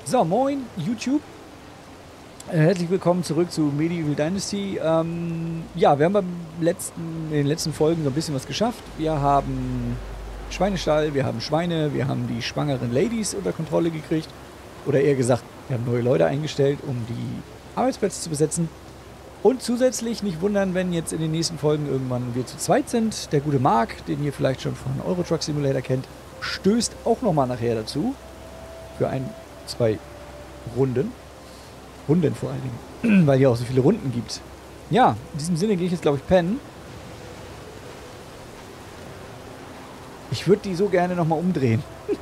So, moin YouTube. Herzlich willkommen zurück zu Medieval Dynasty. Ja, wir haben in den letzten Folgen so ein bisschen was geschafft. Wir haben Schweinestall, wir haben Schweine, wir haben die schwangeren Ladies unter Kontrolle gekriegt. Oder eher gesagt, wir haben neue Leute eingestellt, um die Arbeitsplätze zu besetzen. Und zusätzlich nicht wundern, wenn jetzt in den nächsten Folgen irgendwann wir zu zweit sind. Der gute Marc, den ihr vielleicht schon von Euro Truck Simulator kennt, stößt auch nochmal nachher dazu. Für zwei Runden. Runden vor allen Dingen. Weil hier auch so viele Runden gibt. Ja, in diesem Sinne gehe ich jetzt, glaube ich, pennen. Ich würde die so gerne nochmal umdrehen.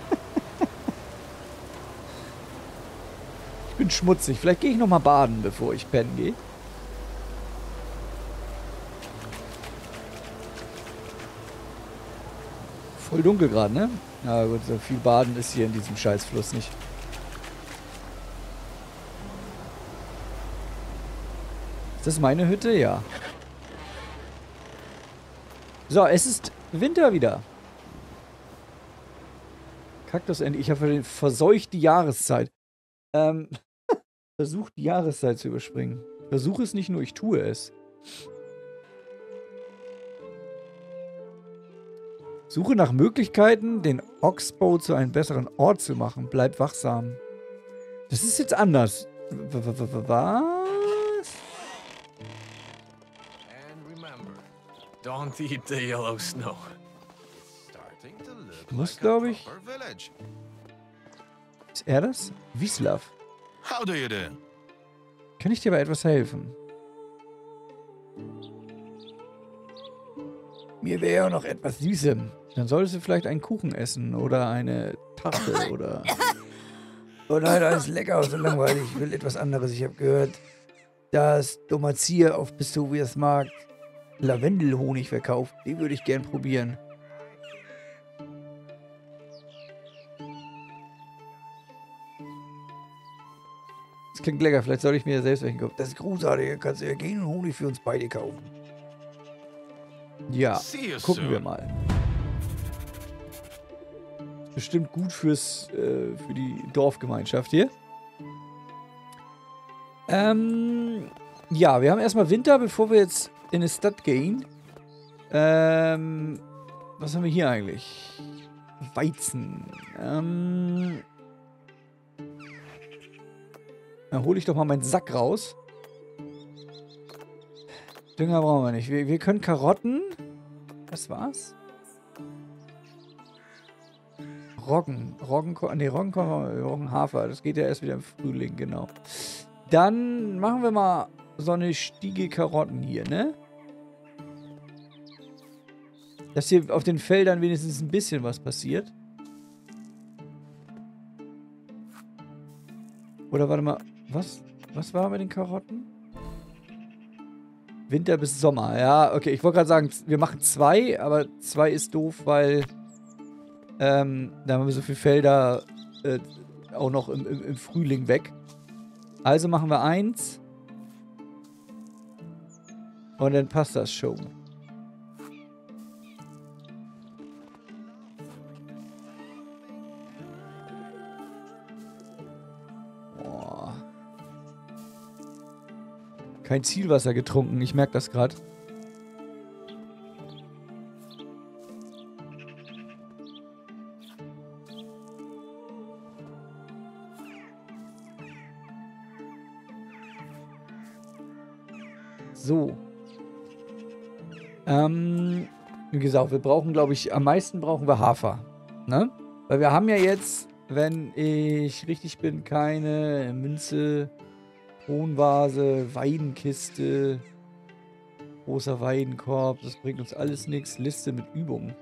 Ich bin schmutzig. Vielleicht gehe ich nochmal baden, bevor ich pennen gehe. Voll dunkel gerade, ne? Na gut, so viel baden ist hier in diesem Scheißfluss nicht. Ist das meine Hütte? Ja. So, es ist Winter wieder. Kaktusende. Ich habe verseucht die Jahreszeit. Versucht die Jahreszeit zu überspringen. Versuche es nicht nur, ich tue es. Suche nach Möglichkeiten, den Oxbow zu einem besseren Ort zu machen. Bleib wachsam. Das ist jetzt anders. Was? Don't eat the yellow snow. Muss, glaube ich. Ist er das? Wislav. How do you do? Kann ich dir bei etwas helfen? Mir wäre noch etwas Süßem. Dann solltest du vielleicht einen Kuchen essen oder eine Tafel oder... Oh nein, alles lecker und so langweilig. Ich will etwas anderes. Ich habe gehört, dass Domazia auf Pistovias Markt Lavendelhonig verkauft. Den würde ich gern probieren. Das klingt lecker. Vielleicht sollte ich mir selbst welchen kaufen. Das ist großartig. Kannst du ja gehen und Honig für uns beide kaufen. Ja, gucken wir mal. Bestimmt gut für die Dorfgemeinschaft hier. Ja, wir haben erstmal Winter, bevor wir jetzt in eine Stadt gehen. Was haben wir hier eigentlich? Weizen. Dann hole ich doch mal meinen Sack raus. Dünger brauchen wir nicht. Wir können Karotten. Was war's? Roggenhafer. Das geht ja erst wieder im Frühling, genau. Dann machen wir mal so eine Stiege Karotten hier, ne? Dass hier auf den Feldern wenigstens ein bisschen was passiert. Oder warte mal, was war mit den Karotten? Winter bis Sommer, ja, okay. Ich wollte gerade sagen, wir machen 2, aber 2 ist doof, weil da haben wir so viele Felder auch noch im Frühling weg. Also machen wir 1. Und dann passt das schon. Boah. Kein Zielwasser getrunken, ich merke das gerade. So. Wie gesagt, wir brauchen, glaube ich, am meisten brauchen wir Hafer. Ne? Weil wir haben ja jetzt, wenn ich richtig bin, keine Münze, Kronvase, Weidenkiste, großer Weidenkorb. Das bringt uns alles nichts. Liste mit Übungen.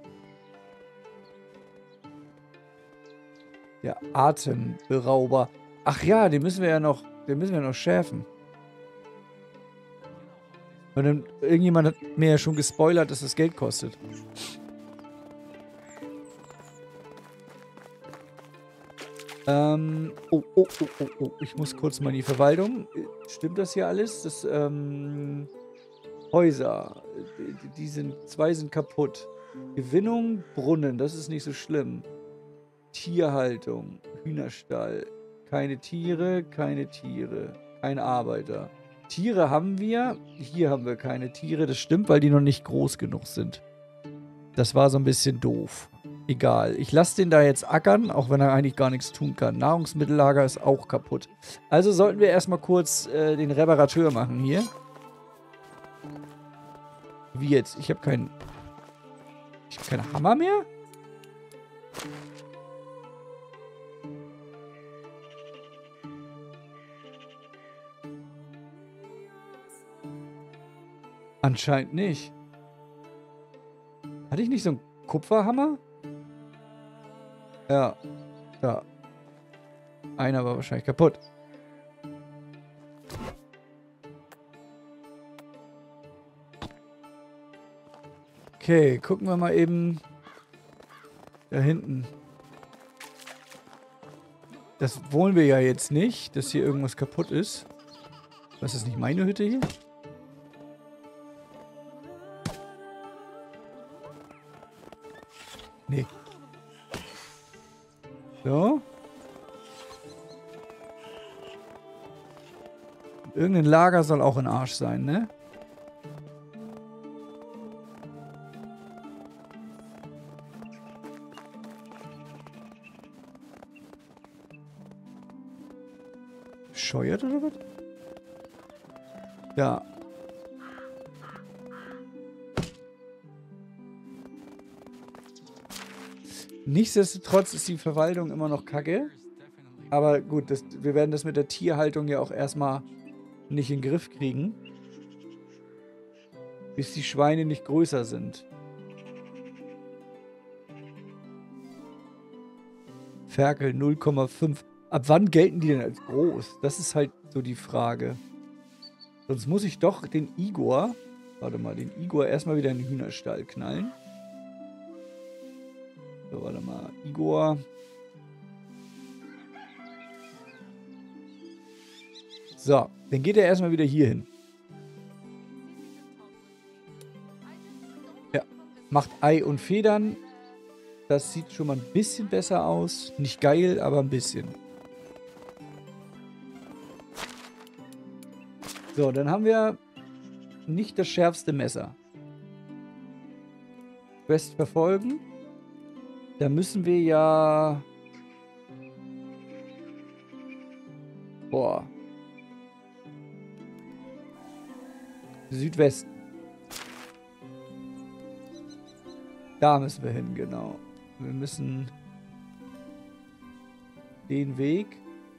Der Atemberauber. Ach ja, den müssen wir noch schärfen. Und dann, irgendjemand hat mir ja schon gespoilert, dass das Geld kostet. Oh. Ich muss kurz mal in die Verwaltung. Stimmt das hier alles? Das, Häuser. Zwei sind kaputt. Gewinnung, Brunnen, das ist nicht so schlimm. Tierhaltung, Hühnerstall. Keine Tiere, keine Tiere. Kein Arbeiter. Tiere haben wir. Hier haben wir keine Tiere. Das stimmt, weil die noch nicht groß genug sind. Das war so ein bisschen doof. Egal. Ich lasse den da jetzt ackern, auch wenn er eigentlich gar nichts tun kann. Nahrungsmittellager ist auch kaputt. Also sollten wir erstmal kurz den Reparateur machen hier. Wie jetzt? Ich habe keinen Hammer mehr? Anscheinend nicht. Hatte ich nicht so einen Kupferhammer? Ja. Da. Einer war wahrscheinlich kaputt. Okay, gucken wir mal eben da hinten. Das wollen wir ja jetzt nicht, dass hier irgendwas kaputt ist. Was ist nicht meine Hütte hier? Nee. So. Irgendein Lager soll auch ein Arsch sein, ne? Bescheuert oder was? Ja. Nichtsdestotrotz ist die Verwaltung immer noch kacke. Aber gut, wir werden das mit der Tierhaltung ja auch erstmal nicht in den Griff kriegen. Bis die Schweine nicht größer sind. Ferkel 0,5. Ab wann gelten die denn als groß? Das ist halt so die Frage. Sonst muss ich doch den Igor, warte mal, den Igor erstmal wieder in den Hühnerstall knallen. So, warte mal, Igor. So, dann geht er erstmal wieder hier hin. Ja, macht Ei und Federn. Das sieht schon mal ein bisschen besser aus. Nicht geil, aber ein bisschen. So, dann haben wir nicht das schärfste Messer. Quest verfolgen. Da müssen wir ja... Boah. Südwesten. Da müssen wir hin, genau. Wir müssen den Weg.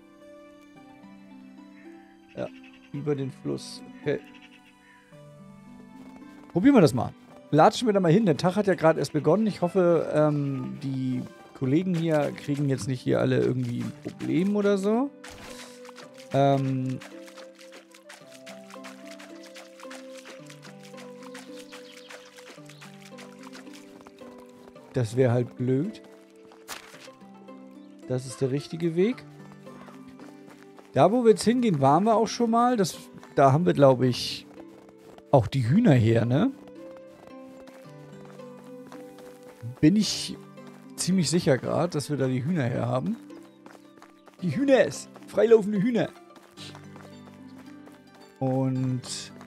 Ja, über den Fluss. Okay. Probieren wir das mal. Latschen wir da mal hin. Der Tag hat ja gerade erst begonnen. Ich hoffe, die Kollegen hier kriegen jetzt nicht hier alle irgendwie ein Problem oder so. Das wäre halt blöd. Das ist der richtige Weg. Da, wo wir jetzt hingehen, waren wir auch schon mal. Da haben wir, glaube ich, auch die Hühner her, ne? Bin ich ziemlich sicher gerade, dass wir da die Hühner her haben. Die Hühners! Freilaufende Hühner! Und...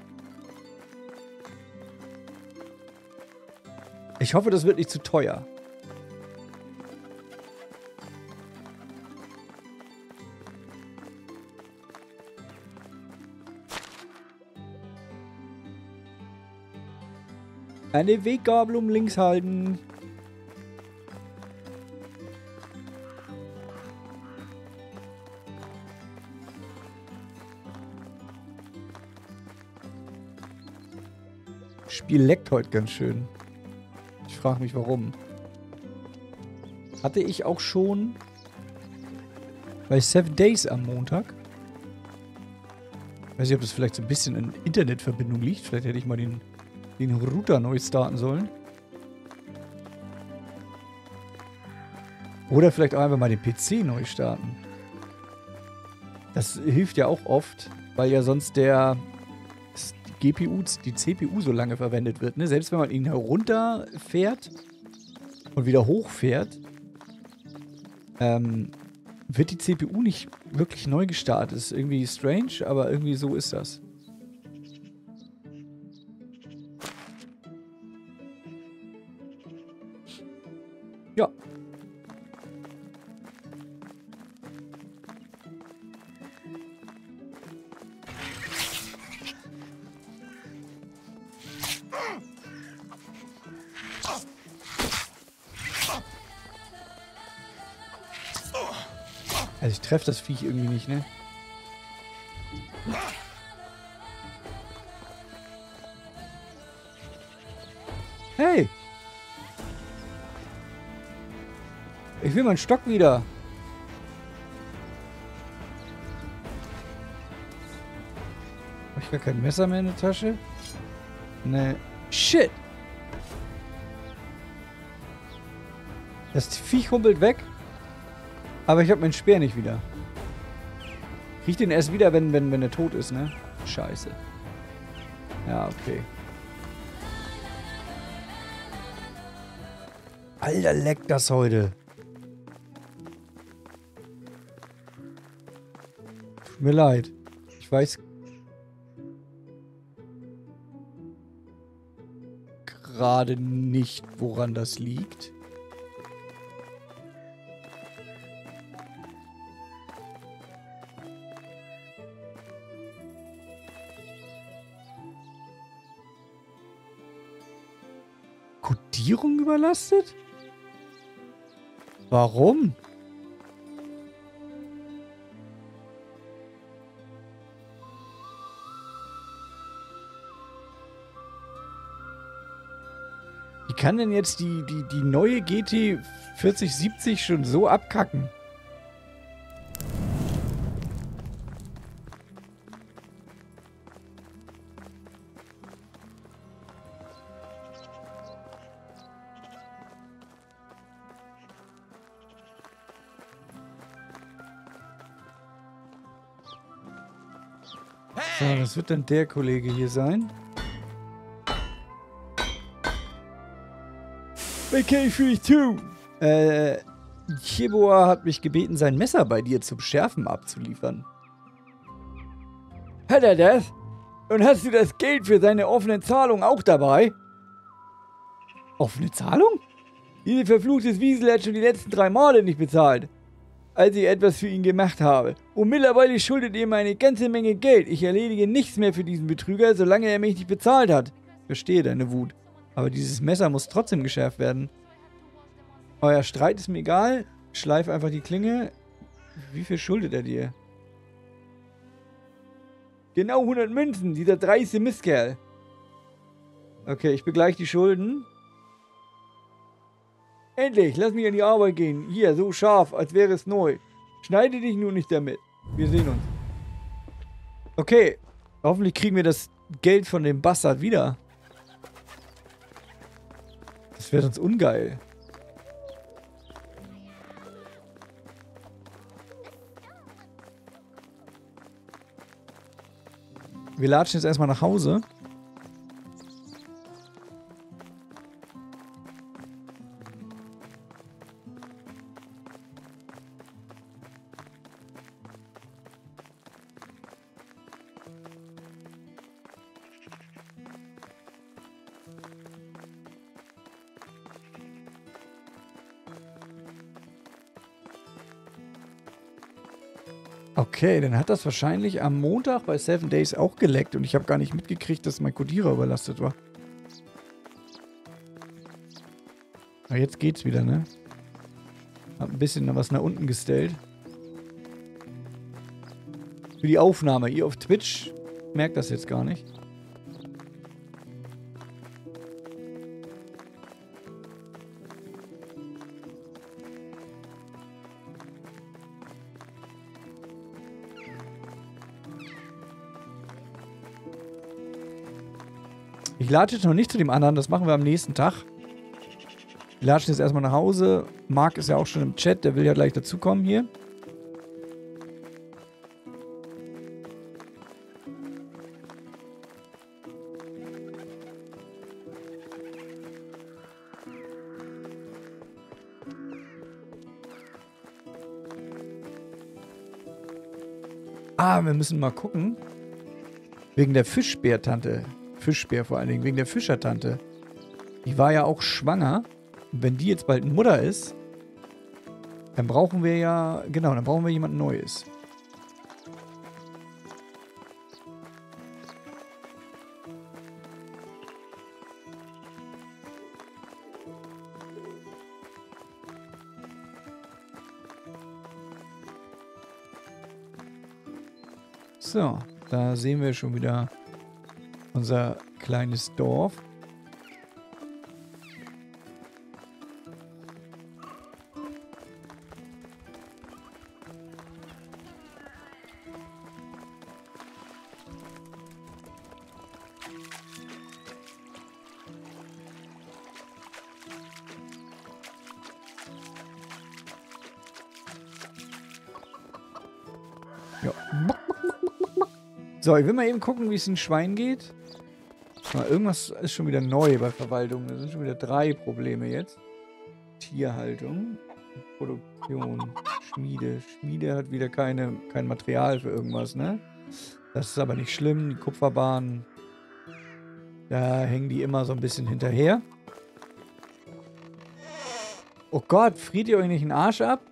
ich hoffe, das wird nicht zu teuer. Eine Weggabelung links halten. Das Spiel leckt heute ganz schön. Ich frage mich, warum. Hatte ich auch schon bei 7 Days am Montag. Weiß nicht, ob das vielleicht so ein bisschen in Internetverbindung liegt. Vielleicht hätte ich mal den Router neu starten sollen. Oder vielleicht auch einfach mal den PC neu starten. Das hilft ja auch oft, weil ja sonst die CPU so lange verwendet wird. Ne? Selbst wenn man ihn herunterfährt und wieder hochfährt, wird die CPU nicht wirklich neu gestartet. Ist irgendwie strange, aber irgendwie so ist das. Ja. Also ich treffe das Viech irgendwie nicht, ne? Hey! Ich will meinen Stock wieder. Hab ich gar kein Messer mehr in der Tasche? Ne. Shit! Das Viech humpelt weg. Aber ich habe meinen Speer nicht wieder. Krieg den erst wieder, wenn er tot ist, ne? Scheiße. Ja, okay. Alter, leckt das heute. Tut mir leid. Ich weiß gerade nicht, woran das liegt. Kodierung überlastet? Warum? Wie kann denn jetzt die neue GT 4070 schon so abkacken? So, das wird dann der Kollege hier sein. Was kann ich für dich tun? Chiboa hat mich gebeten, sein Messer bei dir zum Schärfen abzuliefern. Hat er das? Und hast du das Geld für seine offene Zahlung auch dabei? Offene Zahlung? Diese verfluchte Wiesel hat schon die letzten 3 Male nicht bezahlt, als ich etwas für ihn gemacht habe. Und mittlerweile schuldet er mir eine ganze Menge Geld. Ich erledige nichts mehr für diesen Betrüger, solange er mich nicht bezahlt hat. Verstehe deine Wut. Aber dieses Messer muss trotzdem geschärft werden. Euer Streit ist mir egal. Schleif einfach die Klinge. Wie viel schuldet er dir? Genau 100 Münzen, dieser dreiste Mistkerl. Okay, ich begleiche die Schulden. Endlich, lass mich an die Arbeit gehen. Hier, so scharf, als wäre es neu. Schneide dich nur nicht damit. Wir sehen uns. Okay, hoffentlich kriegen wir das Geld von dem Bastard wieder. Das wäre sonst ungeil. Wir latschen jetzt erstmal nach Hause. Okay, dann hat das wahrscheinlich am Montag bei 7 Days auch geleckt und ich habe gar nicht mitgekriegt, dass mein Codierer überlastet war. Aber jetzt geht's wieder, ne? Hab ein bisschen was nach unten gestellt. Für die Aufnahme. Ihr auf Twitch merkt das jetzt gar nicht. Ich latsche jetzt noch nicht zu dem anderen, das machen wir am nächsten Tag. Wir latschen jetzt erstmal nach Hause. Marc ist ja auch schon im Chat, der will ja gleich dazukommen hier. Ah, wir müssen mal gucken. Wegen der Fischbär-Tante. Fischbär vor allen Dingen. Wegen der Fischertante. Die war ja auch schwanger. Und wenn die jetzt bald Mutter ist, dann brauchen wir ja... Genau, dann brauchen wir jemand Neues. So, da sehen wir schon wieder unser kleines Dorf. Ja. So, ich will mal eben gucken, wie es den Schwein geht. Irgendwas ist schon wieder neu bei Verwaltung. Da sind schon wieder 3 Probleme jetzt. Tierhaltung, Produktion, Schmiede. Schmiede hat wieder kein Material für irgendwas, ne? Das ist aber nicht schlimm. Die Kupferbahnen, da hängen die immer so ein bisschen hinterher. Oh Gott, friert ihr euch nicht den Arsch ab?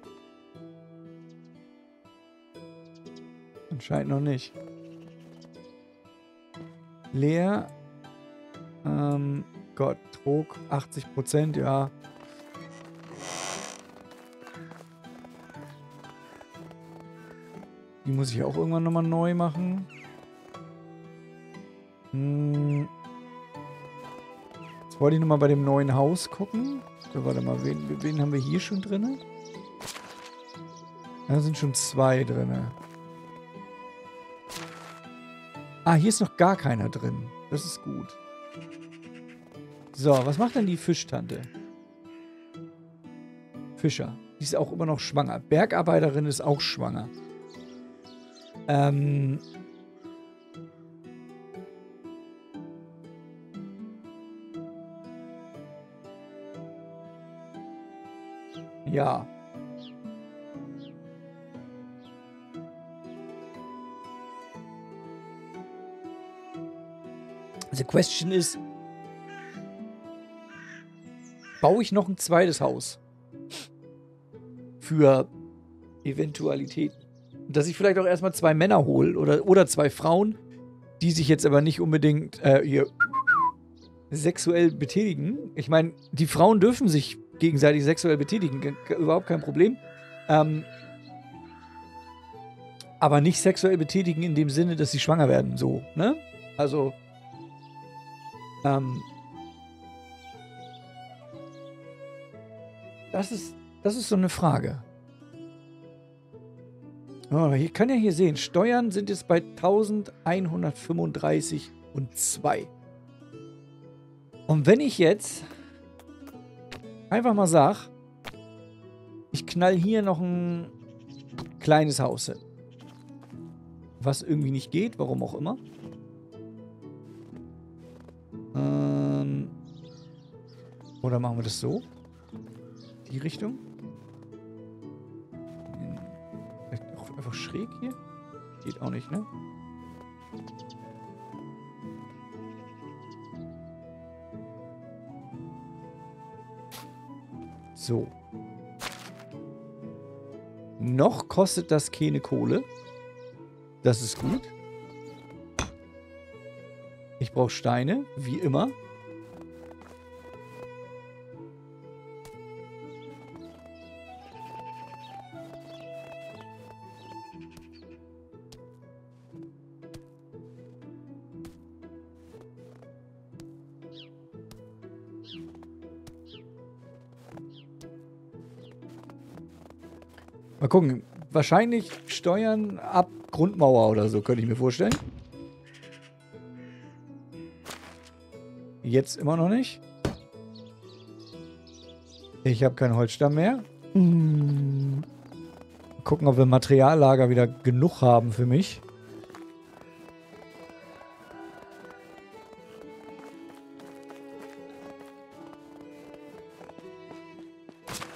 Anscheinend noch nicht. Leer. Gott, Trog, 80%, ja. Die muss ich auch irgendwann nochmal neu machen. Jetzt wollte ich nochmal bei dem neuen Haus gucken. So, warte mal, wen haben wir hier schon drin? Da sind schon 2 drin. Ah, hier ist noch gar keiner drin. Das ist gut. So, was macht denn die Fischtante? Fischer. Die ist auch immer noch schwanger. Bergarbeiterin ist auch schwanger. Ja. The question is, baue ich noch ein zweites Haus? Für Eventualitäten. Dass ich vielleicht auch erstmal 2 Männer hole oder 2 Frauen, die sich jetzt aber nicht unbedingt hier sexuell betätigen. Ich meine, die Frauen dürfen sich gegenseitig sexuell betätigen. Überhaupt kein Problem. Aber nicht sexuell betätigen in dem Sinne, dass sie schwanger werden. So, ne? Also, das ist so eine Frage. Oh, ich kann ja hier sehen, Steuern sind jetzt bei 1135 und 2. Und wenn ich jetzt einfach mal sage, ich knall hier noch ein kleines Haus hin. Was irgendwie nicht geht, warum auch immer. Oder machen wir das so? Die Richtung? Vielleicht auch einfach schräg hier? Geht auch nicht, ne? So. Noch kostet das keine Kohle. Das ist gut. Ich brauche Steine, wie immer. Mal gucken. Wahrscheinlich Steuern ab Grundmauer oder so, könnte ich mir vorstellen. Jetzt immer noch nicht. Ich habe keinen Holzstamm mehr. Gucken, ob wir im Materiallager wieder genug haben für mich.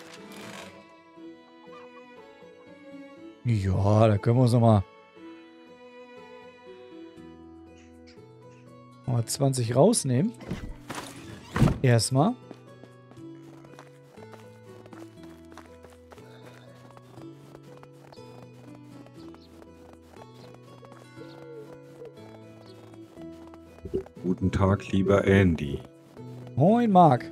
Ja, da können wir uns nochmal Mal 20 rausnehmen. Erstmal. Guten Tag, lieber Andy. Moin, Marc.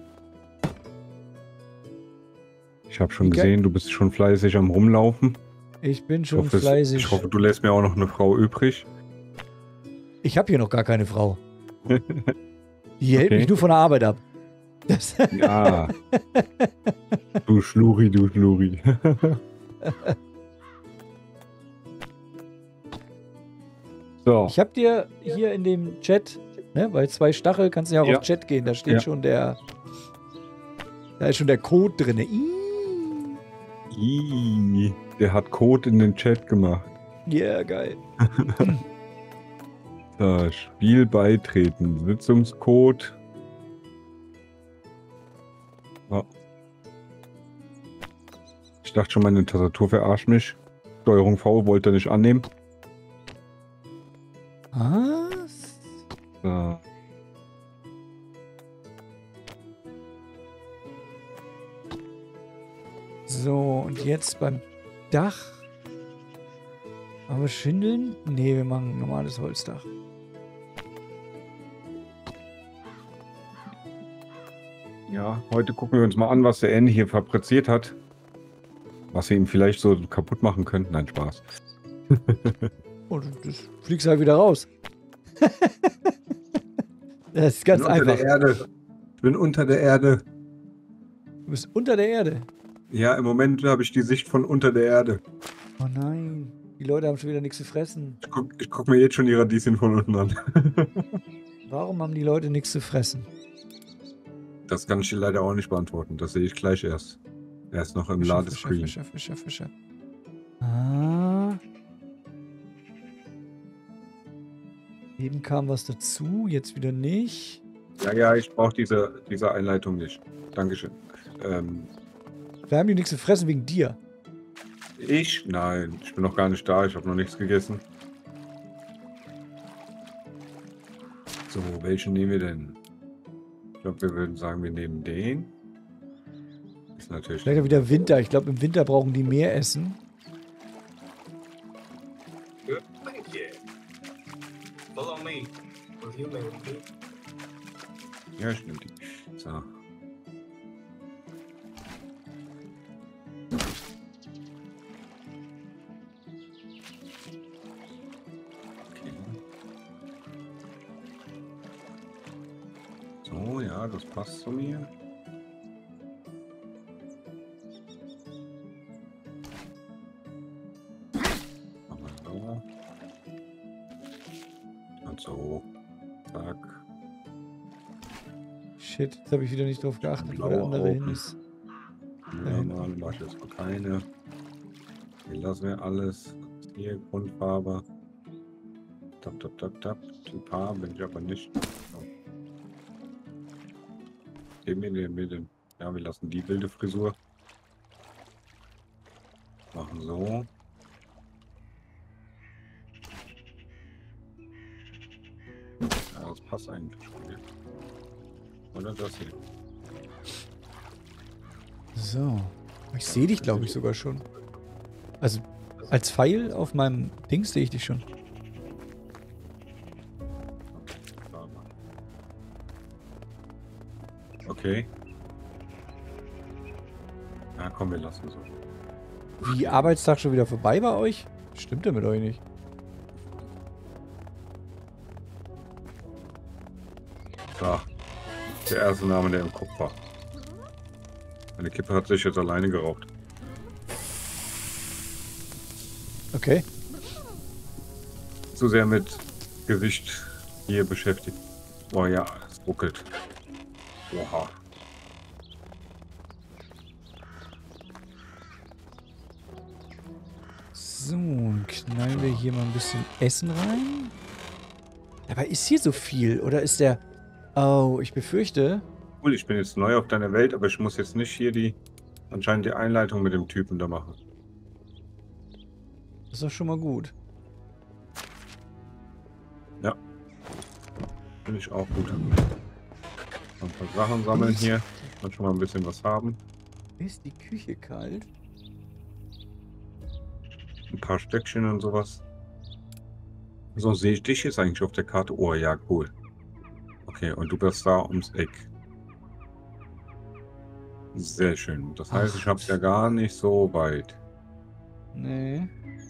Ich habe schon gesehen, du bist schon fleißig am Rumlaufen. Ich bin schon fleißig. Ich hoffe, du lässt mir auch noch eine Frau übrig. Ich habe hier noch gar keine Frau. Die hält mich nur von der Arbeit ab. Das Ja. Du Schluri, du Schluri. So. Ich habe dir hier in dem Chat, ne, bei 2 Stachel kannst du ja auch auf Chat gehen, da steht schon da ist schon der Code drin. Der hat Code in den Chat gemacht. Ja, yeah, geil. So, Spiel beitreten. Sitzungscode. Oh. Ich dachte schon, meine Tastatur verarscht mich. Steuerung V wollte er nicht annehmen. Was? So. So, und jetzt beim Dach. Aber schindeln? Nee, wir machen ein normales Holzdach. Ja, heute gucken wir uns mal an, was der Andy hier fabriziert hat. Was wir ihm vielleicht so kaputt machen könnten. Nein, Spaß. Und das fliegst halt wieder raus. Das ist ganz einfach. Ich bin unter der Erde. Du bist unter der Erde. Ja, im Moment habe ich die Sicht von unter der Erde. Oh nein, die Leute haben schon wieder nichts zu fressen. Ich guck mir jetzt schon die Radieschen von unten an. Warum haben die Leute nichts zu fressen? Das kann ich dir leider auch nicht beantworten. Das sehe ich gleich erst. Er ist noch im Ladescreen. Fischer. Ah. Eben kam was dazu, jetzt wieder nicht. Ja, ich brauche diese Einleitung nicht. Dankeschön. Wir haben die nichts zu fressen wegen dir. Ich? Nein, ich bin noch gar nicht da. Ich habe noch nichts gegessen. So, welchen nehmen wir denn? Ich glaube, wir würden sagen, wir nehmen den. Ist natürlich. Vielleicht wieder Winter. Ich glaube, im Winter brauchen die mehr Essen. Thank you. Follow me. Will you marry me? Ja, ich nehme die. So. Okay. So, ja, das passt zu mir. Machen wir so. Und so. Zack. Shit, jetzt habe ich wieder nicht drauf geachtet, wo der andere hin ist. Ja, Mann, mach ich jetzt mal keine. Hier lassen wir alles. Hier, Grundfarbe. Tap. Typ H bin ich aber nicht. So. Den. Ja, wir lassen die wilde Frisur. Machen so. Ja, das passt eigentlich schon. Oder das hier. So. Ich sehe dich, glaube ich, sogar schon. Also, als Pfeil auf meinem Ding sehe ich dich schon. Okay. Ja, komm, wir lassen so. Wie Arbeitstag schon wieder vorbei bei euch? Stimmt ja mit euch nicht. Da. Der erste Name, der im Kopf war. Meine Kippe hat sich jetzt alleine geraucht. Okay. Zu sehr mit Gewicht hier beschäftigt. Oh ja, es ruckelt. Oha. So, dann knallen wir hier mal ein bisschen Essen rein. Aber ist hier so viel? Oder ist der... Oh, ich befürchte... Cool, ich bin jetzt neu auf deiner Welt, aber ich muss jetzt nicht hier anscheinend die Einleitung mit dem Typen da machen. Das ist doch schon mal gut. Ja. finde ich auch gut. Ein paar Sachen sammeln hier. Und schon mal ein bisschen was haben. Ist die Küche kalt? Ein paar Stöckchen und sowas. So, sehe ich dich jetzt eigentlich auf der Karte? Oh ja, cool. Okay, und du bist da ums Eck. Sehr schön. Das heißt, ich habe es ja gar nicht so weit. Nee.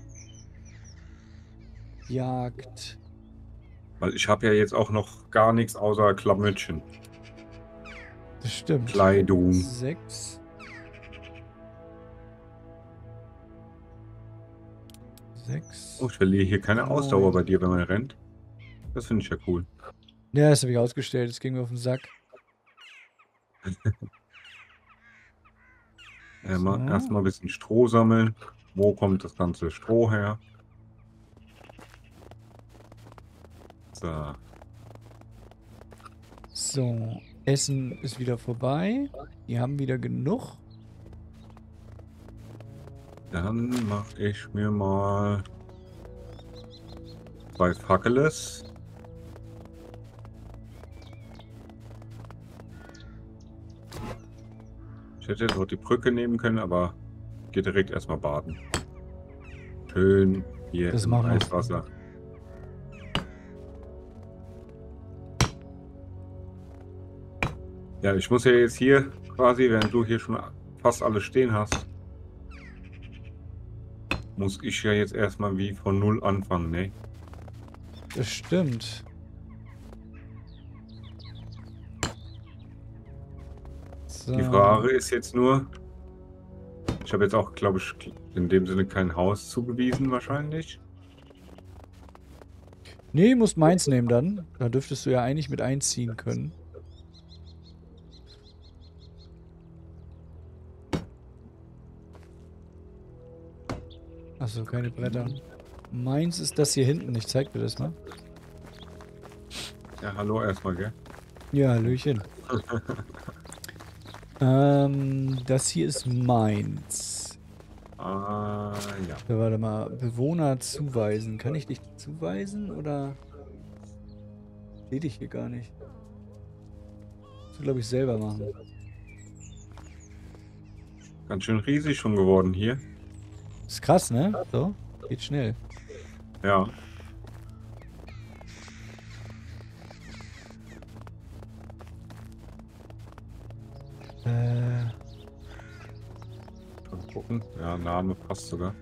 Jagd. Weil ich habe ja jetzt auch noch gar nichts außer Klamöttchen. Das stimmt. Kleidung. 6. 6. Oh, ich verliere hier keine Ausdauer bei dir, wenn man rennt. Das finde ich ja cool. Ja, das habe ich ausgestellt. Das ging mir auf den Sack. Erstmal ein bisschen Stroh sammeln. Wo kommt das ganze Stroh her? So. So. Essen ist wieder vorbei. Die haben wieder genug. Dann mache ich mir mal 2 Fackeles. Ich hätte jetzt auch die Brücke nehmen können, aber gehe direkt erstmal baden. Schön hier Das im machen wir. Eiswasser. Ja, ich muss ja jetzt hier quasi, während du hier schon fast alles stehen hast, muss ich ja jetzt erstmal wie von null anfangen, ne? Das stimmt. So. Die Frage ist jetzt nur, ich habe jetzt auch, glaube ich, in dem Sinne kein Haus zugewiesen wahrscheinlich. Nee, musst meins nehmen dann. Da dürftest du ja eigentlich mit einziehen können. Achso, keine Bretter. Meins ist das hier hinten. Ich zeig dir das mal. Ja, hallo erstmal, gell? Ja, Hallöchen. Das hier ist meins. Ah, ja. So, warte mal. Bewohner zuweisen. Kann ich dich zuweisen oder sehe dich hier gar nicht? Das will, glaube ich, selber machen. Ganz schön riesig schon geworden hier. Ist krass, ne? So, geht schnell. Ja. Mal gucken. Ja, Name passt sogar.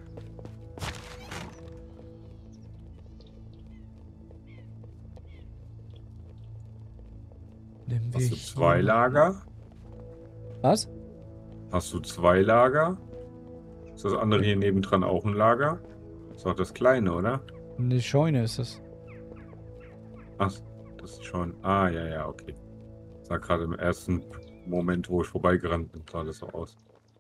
Nehmen wir Hast du hier- 2 Lager? Was? Hast du 2 Lager? Ist das andere hier nebendran auch ein Lager? Ist doch das kleine, oder? Eine Scheune ist das. Ach, das ist schon. Ah, ja, ja, okay. Sah gerade im ersten Moment, wo ich vorbeigerannt bin, sah das so aus.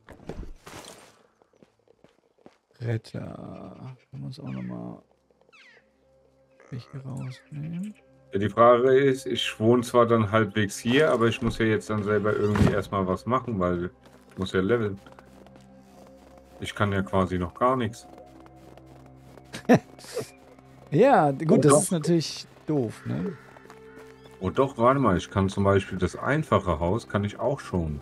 Retter. Können wir uns auch nochmal welche rausnehmen? Ja, die Frage ist, ich wohne zwar dann halbwegs hier, aber ich muss ja jetzt dann selber irgendwie erstmal was machen, weil ich muss ja leveln. Ich kann ja quasi noch gar nichts. Ja, gut, das doch. ist natürlich doof, ne? Oh doch, warte mal, ich kann zum Beispiel das einfache Haus, kann ich auch schon.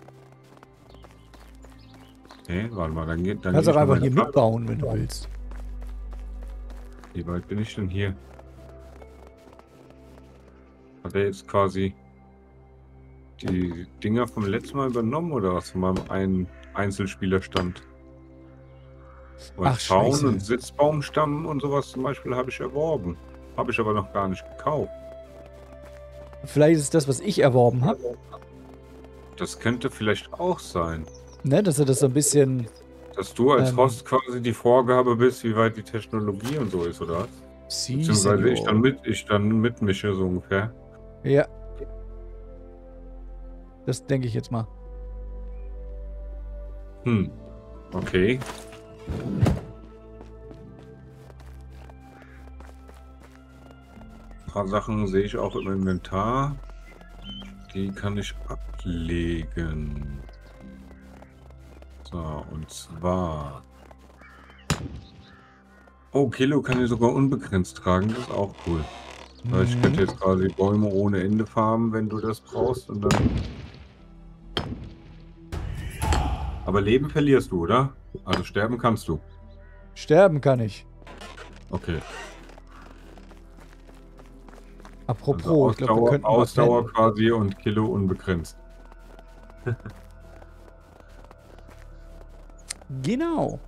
Okay, warte mal, dann geht dann Kannst geh auch ich einfach noch hier meine mitbauen, wenn du willst. Wie weit bin ich denn hier? Hat er jetzt quasi die Dinger vom letzten Mal übernommen oder was von meinem einen Einzelspielerstand? Weil Ach, Zaun Scheiße. und Sitzbaumstamm und sowas zum Beispiel habe ich erworben. Habe ich aber noch gar nicht gekauft. Vielleicht ist es das, was ich erworben habe. Das könnte vielleicht auch sein, Ne, dass er das so ein bisschen dass du als Ähm. Host quasi die Vorgabe bist, wie weit die Technologie und so ist, oder was? Sie, Beziehungsweise ich Senior. dann mitmische, so ungefähr. Ja. Das denke ich jetzt mal. Okay. Ein paar Sachen sehe ich auch im Inventar. Die kann ich ablegen. So, und zwar... Oh, Kilo kann ich sogar unbegrenzt tragen. Das ist auch cool. Weil ich könnte jetzt quasi Bäume ohne Ende farmen, wenn du das brauchst. Und dann... Aber Leben verlierst du, oder? Also sterben kannst du. Sterben kann ich. Okay. Apropos, Also ich glaube, wir könnten Ausdauer mal quasi und Kilo unbegrenzt. Genau.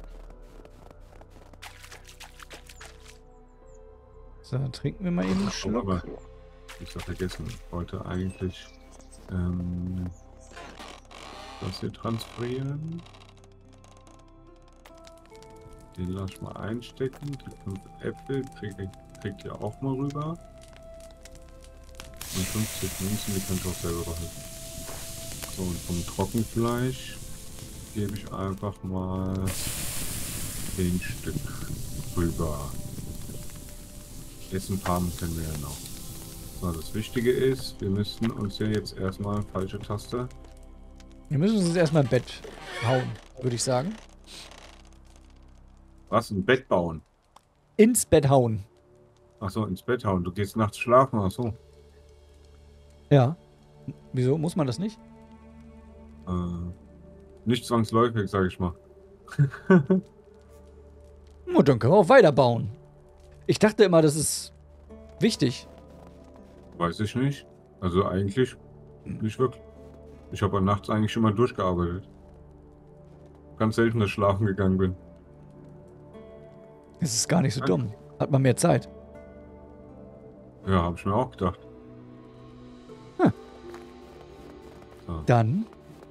So, dann trinken wir mal eben einen Schluck. Aber ich habe vergessen, ich wollte eigentlich das hier transferieren. Den lass ich mal einstecken. Die 5 Äpfel kriegt ihr auch mal rüber. Und 50 Münzen, die könnt ihr auch selber behalten. So, und vom Trockenfleisch gebe ich einfach mal 10 Stück rüber. Essen farmen können wir ja noch. So, das Wichtige ist, wir müssten uns ja jetzt erstmal, falsche Taste. Wir müssen uns jetzt erstmal im Bett hauen, würde ich sagen. Was? Ein Bett bauen? Ins Bett hauen. Achso, ins Bett hauen. Du gehst nachts schlafen, achso. Ja. Wieso? Muss man das nicht? Nicht zwangsläufig, sage ich mal. Und dann können wir auch weiterbauen. Ich dachte immer, das ist wichtig. Weiß ich nicht. Also eigentlich nicht wirklich. Ich habe nachts eigentlich schon mal durchgearbeitet. Ganz selten, dass ich schlafen gegangen bin. Es ist gar nicht so dumm. Hat man mehr Zeit. Ja, habe ich mir auch gedacht. So. Dann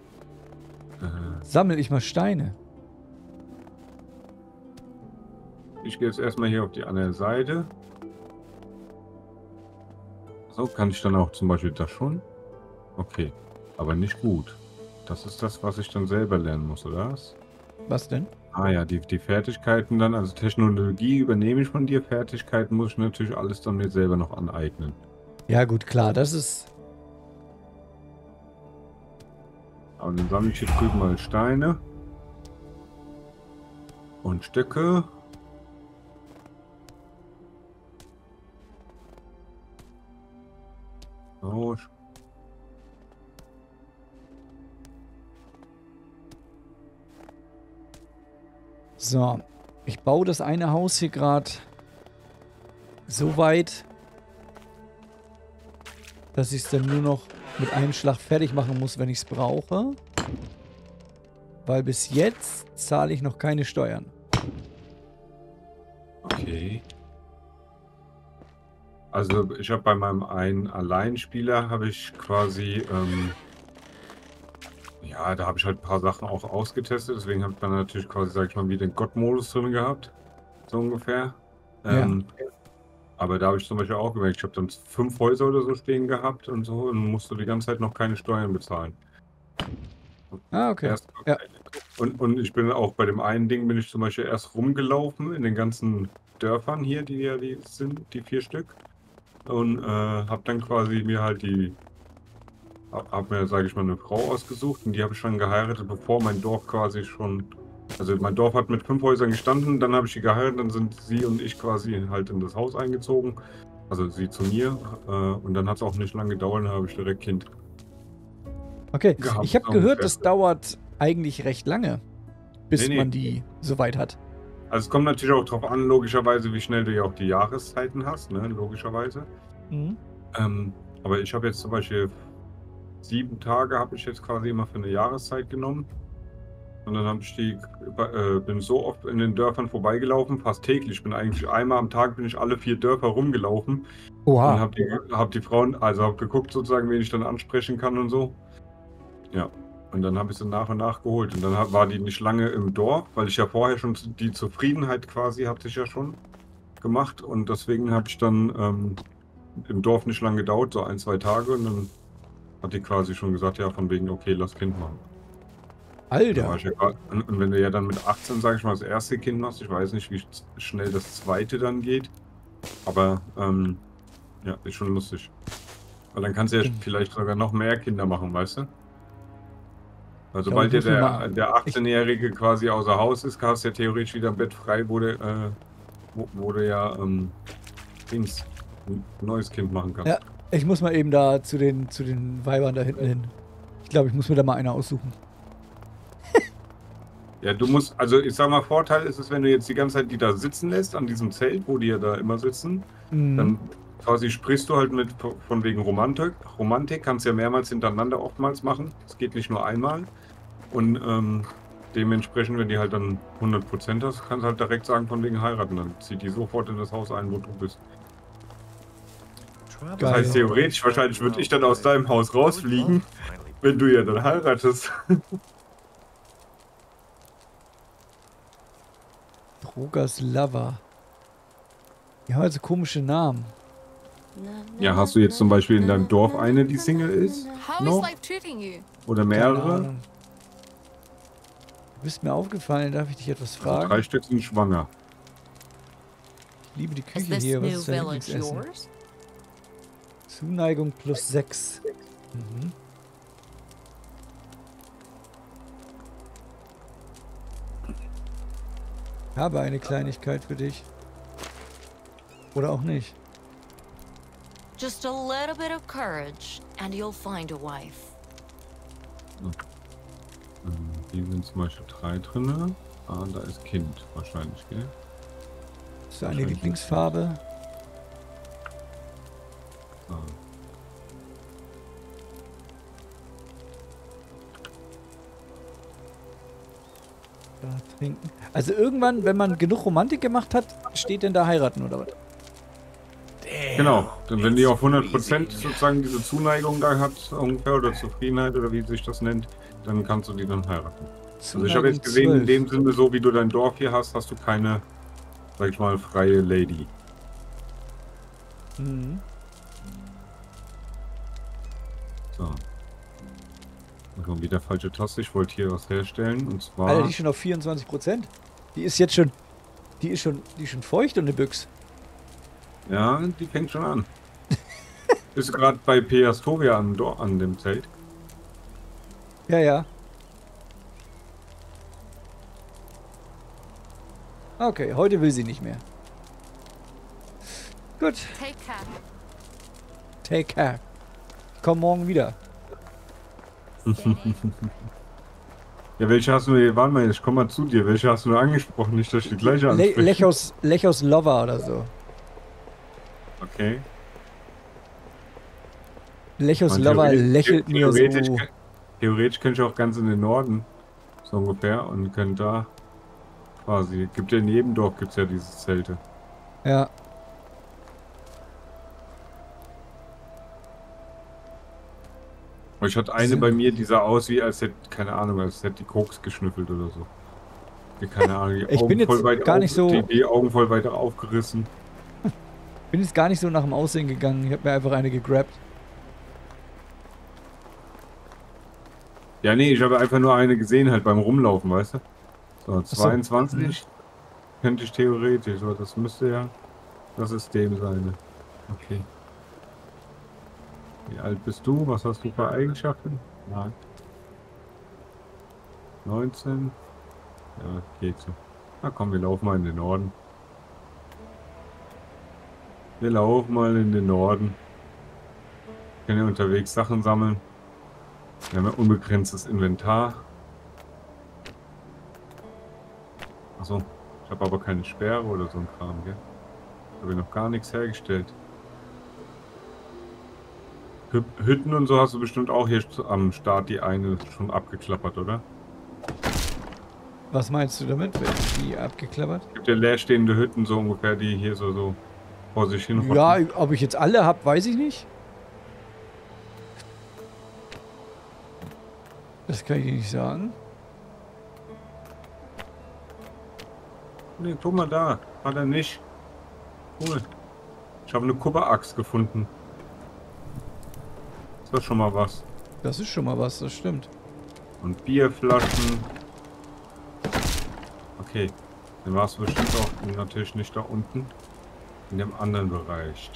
sammle ich mal Steine. Ich gehe jetzt erstmal hier auf die andere Seite. So, kann ich dann auch zum Beispiel das schon? Okay, aber nicht gut. Das ist das, was ich dann selber lernen muss, oder was? Was denn? Ah ja, die Fertigkeiten dann, also Technologie übernehme ich von dir, Fertigkeiten muss ich natürlich alles dann mir selber noch aneignen. Ja gut, klar, das ist... Aber dann sammle ich hier drüben mal Steine und Stöcke. So. So, ich baue das eine Haus hier gerade so weit, dass ich es dann nur noch mit einem Schlag fertig machen muss, wenn ich es brauche. Weil bis jetzt zahle ich noch keine Steuern. Okay. Also ich habe bei meinem einen Alleinspieler habe ich quasi, ja, da habe ich halt ein paar Sachen auch ausgetestet. Deswegen habe ich dann natürlich quasi, sag ich mal, wieder den Gott-Modus drin gehabt. So ungefähr. Ja. Aber da habe ich zum Beispiel auch gemerkt, ich habe dann 5 Häuser oder so stehen gehabt und so und musste die ganze Zeit noch keine Steuern bezahlen. Ah, okay. Erst, Ja. und ich bin auch bei dem einen Ding, bin ich zum Beispiel erst rumgelaufen in den ganzen Dörfern hier, die ja die sind, die 4 Stück. Und habe dann quasi mir halt hab mir, sage ich mal, eine Frau ausgesucht und die habe ich schon geheiratet, bevor mein Dorf quasi schon, also mein Dorf hat mit 5 Häusern gestanden, dann habe ich die geheiratet, dann sind sie und ich quasi halt in das Haus eingezogen, also sie zu mir und dann hat es auch nicht lange gedauert, dann habe ich direkt Kind. Okay, gehabt, ich habe so gehört, ungefähr. das dauert eigentlich recht lange, bis Nee. man die so weit hat. Also es kommt natürlich auch darauf an, logischerweise, wie schnell du ja auch die Jahreszeiten hast, ne, logischerweise. Mhm. Aber ich habe jetzt zum Beispiel 7 Tage habe ich jetzt quasi immer für eine Jahreszeit genommen. Und dann habe ich bin so oft in den Dörfern vorbeigelaufen, fast täglich. Bin eigentlich einmal am Tag bin ich alle 4 Dörfer rumgelaufen und Oha. hab die Frauen, also habe geguckt sozusagen, wen ich dann ansprechen kann und so. Ja. Und dann habe ich sie nach und nach geholt. Und dann war die nicht lange im Dorf, weil ich ja vorher schon die Zufriedenheit quasi hatte ich ja schon gemacht. Und deswegen habe ich dann im Dorf nicht lange gedauert, so 1, 2 Tage. Und dann hat die quasi schon gesagt, ja, von wegen, okay, lass Kind machen. Da war Alter. ich ja und wenn du ja dann mit 18, sag ich mal, das erste Kind machst, ich weiß nicht, wie schnell das zweite dann geht. Aber ja, ist schon lustig. Weil dann kannst du ja vielleicht sogar noch mehr Kinder machen, weißt du? Weil sobald Ja, dir der 18-Jährige quasi außer Haus ist, hast du ja theoretisch wieder ein Bett frei, wo du ja ein neues Kind machen kannst. Ja, ich muss mal eben da zu den Weibern da hinten hin. Ich glaube, ich muss mir da mal eine aussuchen. Ja, du musst, also ich sag mal, Vorteil ist es, wenn du jetzt die ganze Zeit die da sitzen lässt, an diesem Zelt, wo die ja da immer sitzen, dann quasi sprichst du halt mit von wegen Romantik. Romantik kannst du ja mehrmals hintereinander oftmals machen. Es geht nicht nur einmal. Und dementsprechend, wenn die halt dann 100% hast, kannst du halt direkt sagen von wegen heiraten. Dann zieht die sofort in das Haus ein, wo du bist. Das Geil. heißt, theoretisch, wahrscheinlich würde ich dann aus deinem Haus rausfliegen, wenn du ja dann heiratest. Drogas Lover. Ja, also komische Namen. Ja, hast du jetzt zum Beispiel in deinem Dorf eine, die Single ist? How Noch? is life treating you? Oder Keine mehrere? Ahnung. Du bist mir aufgefallen, darf ich dich etwas Also fragen? 3 Stück sind schwanger. Ich liebe die Is Küche this hier. Was new ist dein village Lieblingsessen? yours? Zuneigung plus 6. Mhm. Habe eine Kleinigkeit für dich. Oder auch nicht. Just a little bit of courage and you'll find a wife. Hier sind zum Beispiel 3 drin. Ah, da ist Kind wahrscheinlich, gell? Ist deine Lieblingsfarbe? Ah. Da trinken. Also irgendwann, wenn man genug Romantik gemacht hat, steht denn da heiraten oder was? Genau, denn wenn die auf 100% sozusagen diese Zuneigung da hat, ungefähr, oder Zufriedenheit, oder wie sich das nennt, dann kannst du die dann heiraten. Also ich habe jetzt gesehen, in dem Sinne, so wie du dein Dorf hier hast, hast du keine, sag ich mal, freie Lady. Mhm. So. Also wieder falsche Taste, ich wollte hier was herstellen, und zwar... Alter, die ist schon auf 24%. Die ist jetzt schon. Die ist schon feucht und eine Büchs. Ja, die fängt schon an. Bist du gerade bei Peastoria an dem Zelt? Ja, ja. Okay, heute will sie nicht mehr. Gut, Take care. take care. Ich komme morgen wieder. Ja, welche hast du, warte mal, ich komm mal zu dir, welche hast du nur angesprochen? Nicht, dass ich die gleiche anspreche. Lechos Lover oder so. Okay. Lechos Man, Lover lächelt mir so. Theoretisch könnte ich auch ganz in den Norden, so ungefähr, und könnte da quasi, gibt ja in jedem Dorf gibt's ja diese Zelte. Ja. Aber ich hatte eine bei mir, die sah aus wie, als hätte, keine Ahnung, als hätte die Koks geschnüffelt oder so. Die, keine Ahnung, die Ich bin Augen jetzt voll weit gar nicht so- die Augen voll weiter aufgerissen. Bin jetzt gar nicht so nach dem Aussehen gegangen. Ich habe mir einfach eine gegrabt. Ja, nee, ich habe einfach nur eine gesehen, halt beim Rumlaufen, weißt du? So, so. 22 könnte ich theoretisch, aber das müsste ja das System sein. Okay. Wie alt bist du? Was hast du für Eigenschaften? Nein. 19. Ja, geht so. Na komm, wir laufen mal in den Norden. Wir laufen mal in den Norden. Wir können ja unterwegs Sachen sammeln. Wir haben ja unbegrenztes Inventar. Achso, ich habe aber keine Sperre oder so ein Kram, gell? Ich habe noch gar nichts hergestellt. Hütten und so hast du bestimmt auch hier am Start die eine schon abgeklappert, oder? Was meinst du damit? Die abgeklappert? Es gibt ja leerstehende Hütten so ungefähr, die hier so vor sich hin rotten. Ja, ob ich jetzt alle habe, weiß ich nicht. Das kann ich dir nicht sagen. Nee, guck mal da. Hat er nicht. Cool. Ich habe eine Kupferaxt gefunden. Ist das schon mal was? Das ist schon mal was, das stimmt. Und Bierflaschen. Okay. Dann warst du bestimmt auch natürlich nicht da unten. In dem anderen Bereich.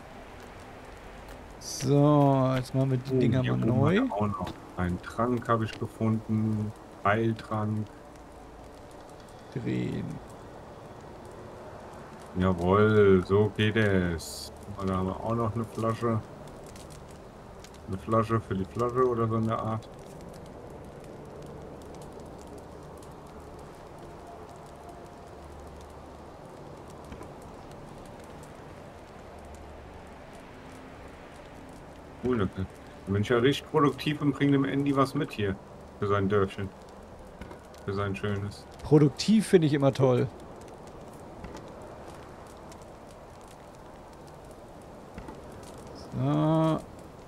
So, jetzt machen wir die Dinger hier mal oben neu. hat er auch noch einen Trank habe ich gefunden. Heiltrank. Drehen. Jawohl, so geht es. Guck mal, da haben wir auch noch eine Flasche. Eine Flasche für die Flasche oder so eine Art. Cool, da bin ich ja richtig produktiv und bringe dem Andy was mit hier. Für sein Dörfchen. Für sein schönes. Produktiv finde ich immer toll. So.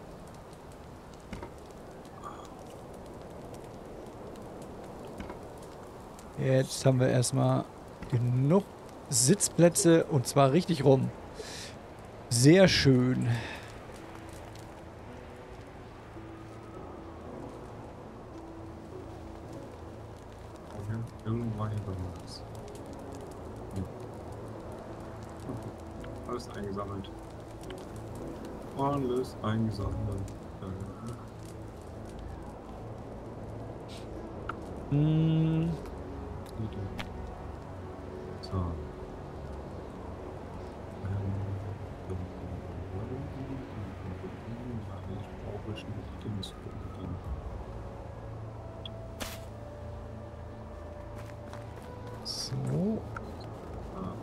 Jetzt haben wir erstmal genug Sitzplätze und zwar richtig rum. Sehr schön. Irgendwo war hier noch was. Alles eingesammelt. Alles eingesammelt. Hm, So. Ich brauche schon die Dings. so. Ah.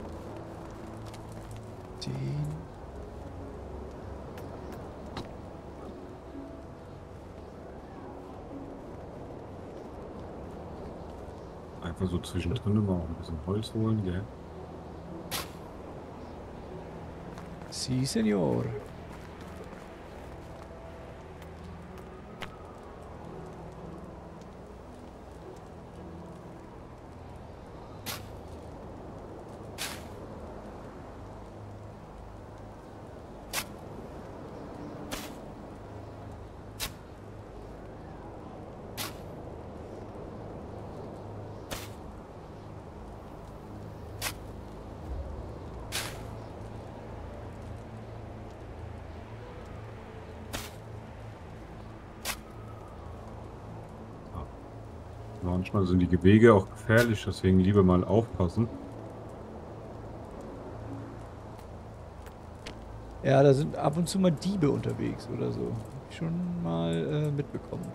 Den. Einfach so zwischendrin mal auch ein bisschen Holz holen, gell? Sí, señor. Manchmal sind die Wege auch gefährlich, deswegen lieber mal aufpassen. Ja, da sind ab und zu mal Diebe unterwegs oder so. Hab ich schon mal mitbekommen.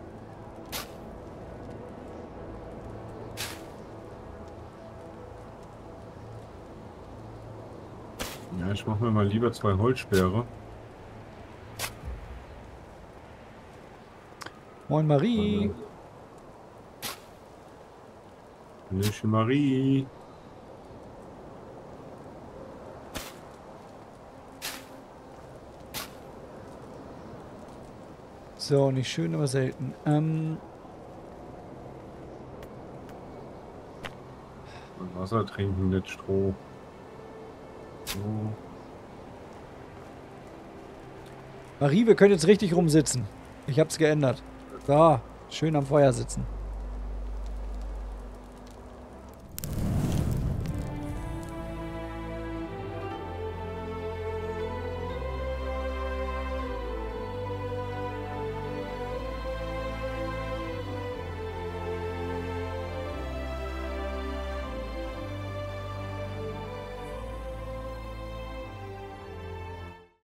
Ja, ich mache mir mal lieber 2 Holzsperre. Moin Marie. Hallöchen Marie. So, nicht schön, aber selten. Und Wasser trinken, nicht Stroh. So. Marie, wir können jetzt richtig rumsitzen. Ich hab's geändert. So, schön am Feuer sitzen.